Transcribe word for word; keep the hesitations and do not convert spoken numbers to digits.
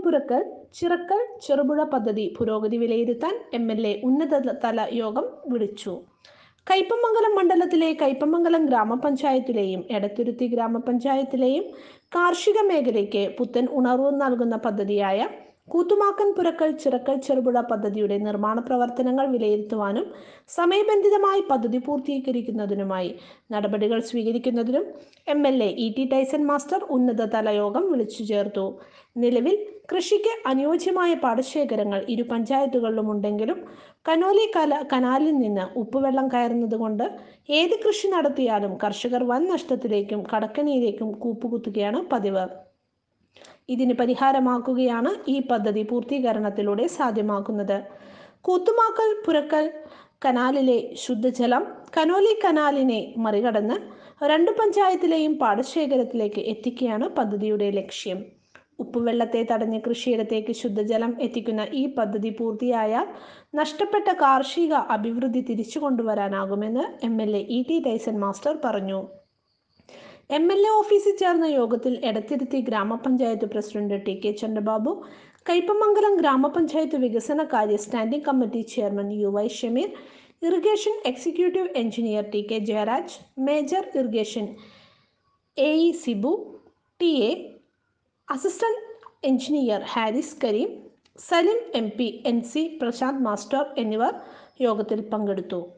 പുരക്കൽ ചിറക്കൽ ചെറുപുഴ പദ്ധതി പുരോഗതി വിലയിരുത്താൻ എം എൽ എ ഉന്നതതല യോഗം വിളിച്ചു. കയ്പമംഗലം മണ്ഡലത്തിലെ കയ്പമംഗലം ഗ്രാമപഞ്ചായത്തിലെയും എടത്തുരുത്തി ഗ്രാമപഞ്ചായത്തിലെയും കാർഷിക മേഖലയ്ക്ക് പുത്തൻ ഉണർവ് നൽകുന്ന പദ്ധതിയായ കൂത്തുമാക്കൻ പുരക്കൽ ചിറക്കൽ ചെറുപുഴ പദ്ധതിയുടെ നിർമ്മാണ പ്രവർത്തനങ്ങൾ വിലയിരുത്തുവാനും സമയബന്ധിതമായി പദ്ധതി പൂർത്തീകരിക്കുന്നതിനുമായി നടപടികൾ സ്വീകരിക്കുന്നതിനും M L A E T Tyson master ഉന്നതതല യോഗം വിളിച്ചു ചേർത്തു. നിലവിൽ കൃഷിക്ക് അനുയോജ്യമായ പാടശേഖരങ്ങൾ ഇരു പഞ്ചായത്തുകളിലും ഉണ്ടെങ്കിലും കനോലി കല കനാലിൽ നിന്ന് ഉപ്പുവെള്ളം കയറുന്നതുകൊണ്ട് ഏത് കൃഷി നടത്തിയാലും കർഷകർ വൻ നഷ്ടത്തിലേക്കും കടക്കണിയിലേക്കും കൂപ്പുകുത്തുകയാണ് പതിവ്. ഇതിന് പരിഹാരമാക്കുകയാണ് ഈ പദ്ധതി പൂർത്തീകരണത്തിലൂടെ സാധ്യമാക്കുന്നത്. കൂത്തുമാക്കൽ പുരക്കൽ കനാലിലെ ശുദ്ധജലം കനോലി കനാലിനെ മറികടന്ന് രണ്ട് പഞ്ചായത്തിലെയും പാടശേഖരത്തിലേക്ക് എത്തിക്കുകയാണ് പദ്ധതിയുടെ ലക്ഷ്യം. ഉപ്പുവെള്ളത്തെ തടഞ്ഞ് കൃഷിയിടത്തേക്ക് ശുദ്ധജലം എത്തിക്കുന്ന ഈ പദ്ധതി പൂർത്തിയായാൽ നഷ്ടപ്പെട്ട കാർഷിക അഭിവൃദ്ധി തിരിച്ചു കൊണ്ടുവരാനാകുമെന്ന് M L A E T Tyson master പറഞ്ഞു. എം എൽ എ ഓഫീസിൽ ചേർന്ന യോഗത്തിൽ എടത്തിരുത്തി ഗ്രാമപഞ്ചായത്ത് president T K Chandrababu, Kaipamangalam ഗ്രാമപഞ്ചായത്ത് വികസന കാര്യ standing committee chairman U Y Shameer, irrigation executive engineer T K Jayaraj, major irrigation A E Sibu, T A assistant engineer Haris Kareem, Salim M P, N C Prashanth master എന്നിവർ യോഗത്തിൽ പങ്കെടുത്തു.